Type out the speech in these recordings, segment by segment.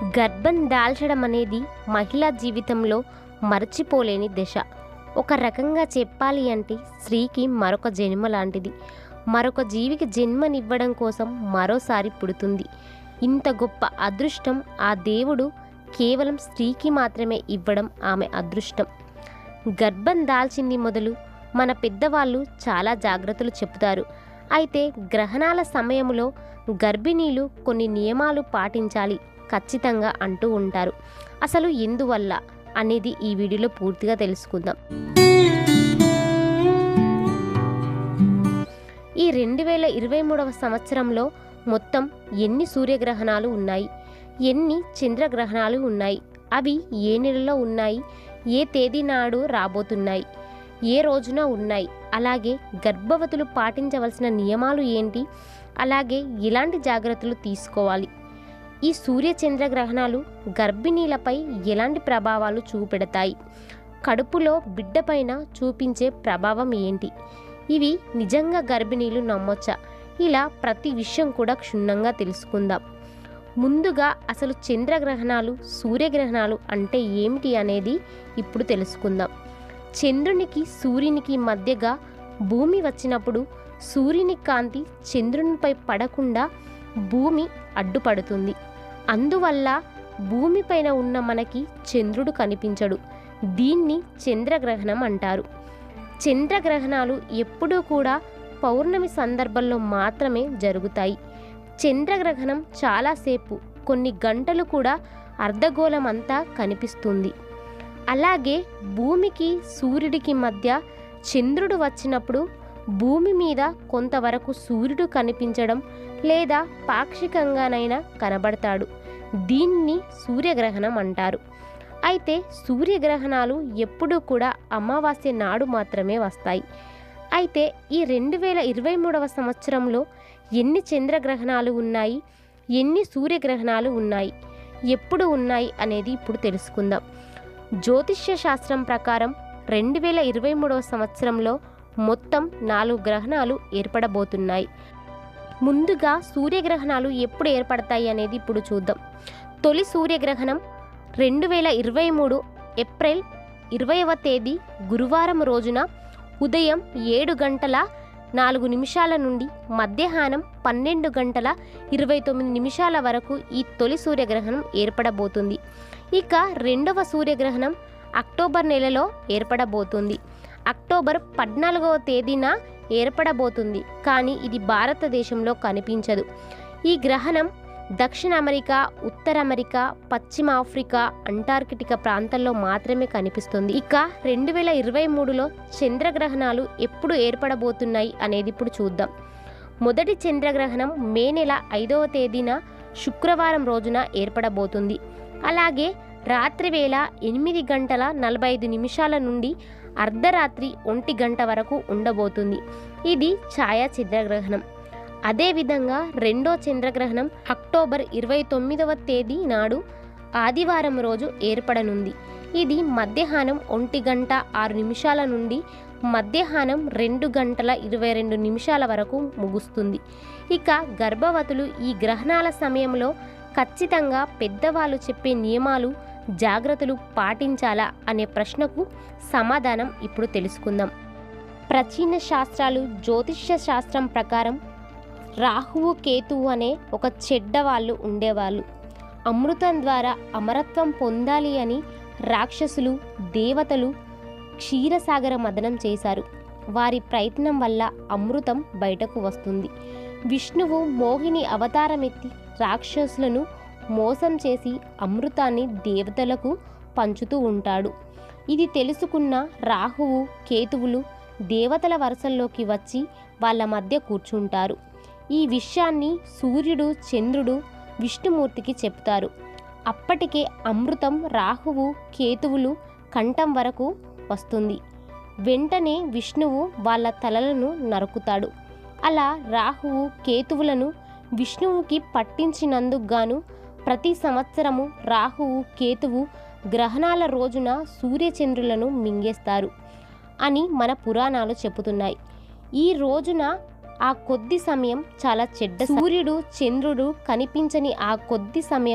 గర్భం దాల్చడం అనేది మహిళా జీవితంలో మరచిపోలేని దశ. ఒక రకంగా చెప్పాలి అంటే స్త్రీకి మరొక జన్మ లాంటిది. మరొక జీవికి జన్మనివ్వడం కోసం మరోసారి పుడుతుంది. ఇంత గొప్ప అదృష్టం ఆ దేవుడు కేవలం స్త్రీకి మాత్రమే ఇవ్వడం ఆమె అదృష్టం. గర్భం దాల్చింది మొదలు మన పెద్దవాళ్ళు చాలా జాగ్రత్తలు చెబుతారు. అయితే గ్రహణాల సమయంలో గర్భిణీలు కొన్ని నియమాలు పాటించాలి ఖచ్చితంగా అంటూ ఉంటారు. అసలు ఎందువల్ల అనేది ఈ వీడియోలో పూర్తిగా తెలుసుకుందాం. ఈ 2023వ సంవత్సరంలో మొత్తం ఎన్ని సూర్యగ్రహణాలు ఉన్నాయి, ఎన్ని చంద్రగ్రహణాలు ఉన్నాయి, అవి ఏ నెలలో ఉన్నాయి, ఏ తేదీ నాడు రాబోతున్నాయి, ఏ రోజున ఉన్నాయి, అలాగే గర్భవతులు పాటించవలసిన నియమాలు ఏంటి, అలాగే ఎలాంటి జాగ్రత్తలు తీసుకోవాలి, ఈ సూర్య చంద్రగ్రహణాలు గర్భిణీలపై ఎలాంటి ప్రభావాలు చూపెడతాయి, కడుపులో బిడ్డపైన చూపించే ప్రభావం ఏంటి, ఇవి నిజంగా గర్భిణీలు నమ్మొచ్చా, ఇలా ప్రతి విషయం కూడా క్షుణ్ణంగా తెలుసుకుందాం. ముందుగా అసలు చంద్రగ్రహణాలు సూర్యగ్రహణాలు అంటే ఏమిటి అనేది ఇప్పుడు తెలుసుకుందాం. చంద్రునికి సూర్యునికి మధ్యగా భూమి వచ్చినప్పుడు సూర్యుని కాంతి చంద్రునిపై పడకుండా భూమి అడ్డుపడుతుంది. అందువల్ల భూమిపైన ఉన్న మనకి చంద్రుడు కనిపించడు. దీన్ని చంద్రగ్రహణం అంటారు. చంద్రగ్రహణాలు ఎప్పుడూ కూడా పౌర్ణమి సందర్భంలో మాత్రమే జరుగుతాయి. చంద్రగ్రహణం చాలాసేపు కొన్ని గంటలు కూడా అర్ధగోళం అంతా కనిపిస్తుంది. అలాగే భూమికి సూర్యుడికి మధ్య చంద్రుడు వచ్చినప్పుడు భూమి మీద కొంతవరకు సూర్యుడు కనిపించడం లేదా పాక్షికంగానైనా కనబడతాడు. దీన్ని సూర్యగ్రహణం అంటారు. అయితే సూర్యగ్రహణాలు ఎప్పుడూ కూడా అమావాస్య నాడు మాత్రమే వస్తాయి. అయితే ఈ 2023వ సంవత్సరంలో ఎన్ని చంద్రగ్రహణాలు ఉన్నాయి, ఎన్ని సూర్యగ్రహణాలు ఉన్నాయి, ఎప్పుడు ఉన్నాయి అనేది ఇప్పుడు తెలుసుకుందాం. జ్యోతిష్య శాస్త్రం ప్రకారం 2023వ సంవత్సరంలో మొత్తం 4 గ్రహణాలు ఏర్పడబోతున్నాయి. ముందుగా సూర్యగ్రహణాలు ఎప్పుడు ఏర్పడతాయి అనేది ఇప్పుడు చూద్దాం. తొలి సూర్యగ్రహణం 2023 ఏప్రిల్ 20వ తేదీ గురువారం రోజున ఉదయం 7:04 నుండి మధ్యాహ్నం 12:29 వరకు ఈ తొలి సూర్యగ్రహణం ఏర్పడబోతుంది. ఇక రెండవ సూర్యగ్రహణం అక్టోబర్ నెలలో ఏర్పడబోతుంది. అక్టోబర్ 14వ తేదీన ఏర్పడబోతుంది. కానీ ఇది భారతదేశంలో కనిపించదు. ఈ గ్రహణం దక్షిణ అమెరికా, ఉత్తర అమెరికా, పశ్చిమ ఆఫ్రికా, అంటార్కిటికా ప్రాంతాల్లో మాత్రమే కనిపిస్తుంది. ఇక 2023లో చంద్రగ్రహణాలు ఎప్పుడు ఏర్పడబోతున్నాయి అనేది ఇప్పుడు చూద్దాం. మొదటి చంద్రగ్రహణం మే నెల 5వ తేదీన శుక్రవారం రోజున ఏర్పడబోతుంది. అలాగే రాత్రి వేళ 8:45 నుండి అర్ధరాత్రి 1 గంట వరకు ఉండబోతుంది. ఇది ఛాయా చంద్రగ్రహణం. అదేవిధంగా రెండో చంద్రగ్రహణం అక్టోబర్ 29వ తేదీ నాడు ఆదివారం రోజు ఏర్పడనుంది. ఇది మధ్యాహ్నం 1:06 నుండి మధ్యాహ్నం 2:22 వరకు ముగుస్తుంది. ఇక గర్భవతులు ఈ గ్రహణాల సమయంలో ఖచ్చితంగా పెద్దవాళ్ళు చెప్పే నియమాలు జాగ్రత్తలు పాటించాలా అనే ప్రశ్నకు సమాధానం ఇప్పుడు తెలుసుకుందాం. ప్రాచీన శాస్త్రాలు జ్యోతిష్య శాస్త్రం ప్రకారం రాహువు కేతువు అనే ఒక చెడ్డవాళ్ళు ఉండేవాళ్ళు. అమృతం ద్వారా అమరత్వం పొందాలి అని రాక్షసులు దేవతలు క్షీరసాగర మదనం చేశారు. వారి ప్రయత్నం వల్ల అమృతం బయటకు వస్తుంది. విష్ణువు మోహిని అవతారమెత్తి రాక్షసులను మోసం చేసి అమృతాన్ని దేవతలకు పంచుతూ ఉంటాడు. ఇది తెలుసుకున్న రాహువు కేతువులు దేవతల వరుసల్లోకి వచ్చి వాళ్ళ మధ్య కూర్చుంటారు. ఈ విషయాన్ని సూర్యుడు చంద్రుడు విష్ణుమూర్తికి చెప్తారు. అప్పటికే అమృతం రాహువు కేతువులు కంఠం వరకు వస్తుంది. వెంటనే విష్ణువు వాళ్ళ తలలను నరుకుతాడు. అలా రాహువు కేతువులను విష్ణువుకి పట్టించినందుకు గాను ప్రతి సంవత్సరము రాహువు కేతువు గ్రహణాల రోజున సూర్యచంద్రులను మింగేస్తారు అని మన పురాణాలు చెబుతున్నాయి. ఈ రోజున ఆ కొద్ది సమయం చాలా చెడ్డ. సూర్యుడు చంద్రుడు కనిపించని ఆ కొద్ది సమయం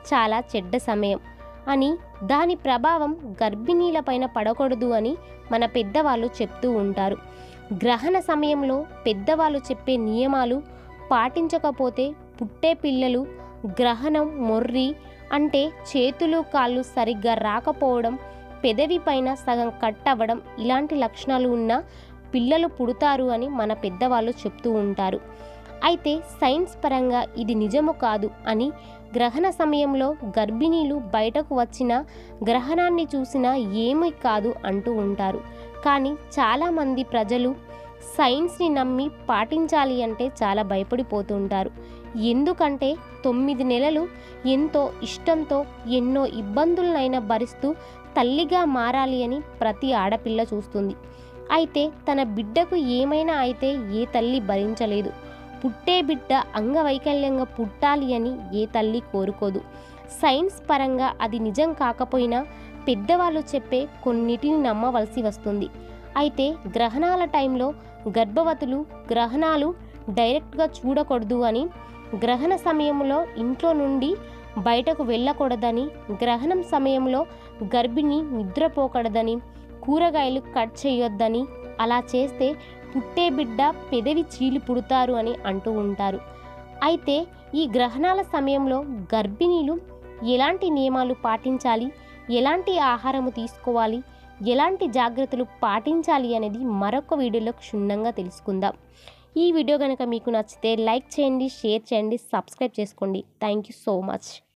చాలా చెడ్డ సమయం అని, దాని ప్రభావం గర్భిణీలపైన పడకూడదు అని మన పెద్దవాళ్ళు చెప్తూ ఉంటారు. గ్రహణ సమయంలో పెద్దవాళ్ళు చెప్పే నియమాలు పాటించకపోతే పుట్టే పిల్లలు గ్రహణం మొర్రి అంటే చేతులు కాళ్ళు సరిగ్గా రాకపోవడం, పెదవి పైన సగం కట్ అవ్వడం ఇలాంటి లక్షణాలు ఉన్న పిల్లలు పుడతారు అని మన పెద్దవాళ్ళు చెప్తూ ఉంటారు. అయితే సైన్స్ పరంగా ఇది నిజము కాదు అని, గ్రహణ సమయంలో గర్భిణీలు బయటకు వచ్చిన గ్రహణాన్ని చూసినా ఏమీ కాదు అంటూ ఉంటారు. కానీ చాలామంది ప్రజలు సైన్స్ని నమ్మి పాటించాలి అంటే చాలా భయపడిపోతుంటారు. ఎందుకంటే 9 నెలలు ఎంతో ఇష్టంతో ఎన్నో ఇబ్బందులనైనా భరిస్తూ తల్లిగా మారాలి అని ప్రతి ఆడపిల్ల చూస్తుంది. అయితే తన బిడ్డకు ఏమైనా అయితే ఏ తల్లి భరించలేదు. పుట్టే బిడ్డ అంగవైకల్యంగా పుట్టాలి అని ఏ తల్లి కోరుకోదు. సైన్స్ పరంగా అది నిజం కాకపోయినా పెద్దవాళ్ళు చెప్పే కొన్నిటిని నమ్మవలసి వస్తుంది. అయితే గ్రహణాల టైంలో గర్భవతులు గ్రహణాలు డైరెక్ట్గా చూడకూడదు అని, గ్రహణ సమయంలో ఇంట్లో నుండి బయటకు వెళ్ళకూడదని, గ్రహణం సమయంలో గర్భిణి నిద్రపోకూడదని, కూరగాయలు కట్ చేయొద్దని, అలా చేస్తే పుట్టే బిడ్డ పెదవి చీలి పుడతారు అని అంటూ ఉంటారు. అయితే ఈ గ్రహణాల సమయంలో గర్భిణీలు ఎలాంటి నియమాలు పాటించాలి, ఎలాంటి ఆహారము తీసుకోవాలి, ఎలాంటి జాగ్రత్తలు పాటించాలి అనేది మరొక వీడియోలో క్షుణ్ణంగా తెలుసుకుందాం. ఈ వీడియో కనుక మీకు నచ్చితే లైక్ చేయండి, షేర్ చేయండి, సబ్స్క్రైబ్ చేసుకోండి. Thank you so much.